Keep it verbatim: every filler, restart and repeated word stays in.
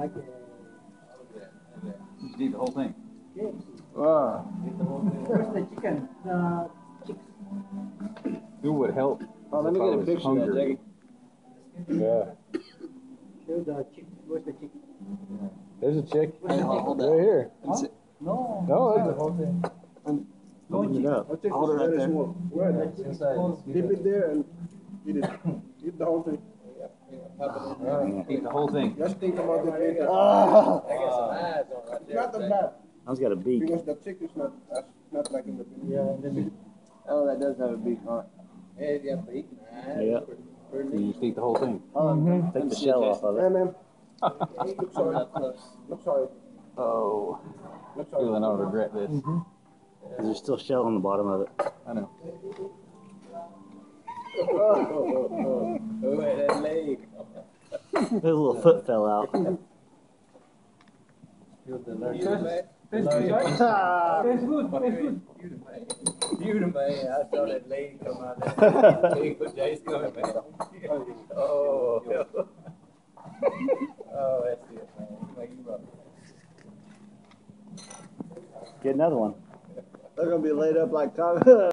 like uh, You eat the whole thing. K F C. Ah. Where's the chicken? The chicks. It would help. Oh, let me get a picture of that, Jackie. Yeah. Show the chick. Where's the chick? There's a chick. Where's the chick? Right here. Huh? No. No, it's the whole thing. Open it up. Hold it right there. Where the chick is close. Dip it there and eat it. Eat the whole thing. Eat the whole thing. Just think about the later. Ah. Not that bad. I've got a beak. Because the chick is not as, not like in the video. Yeah, and then Oh, that does have a beak on it. Yeah. You just eat the whole thing. Mm-hmm. Take the shell off of Hey it. man. Look sorry. Look sorry. Oh, Look sorry. feeling I'll regret this. There's still shell on the bottom of it. I know. Oh, oh, oh. Oh, that leg. His little foot fell out. Tastes good, right? Tastes good, tastes good. You the man. I saw that lady come out there. Jay's coming, man. Oh. Oh, that's it, man. Like you rough. Get another one. They're gonna be laid up like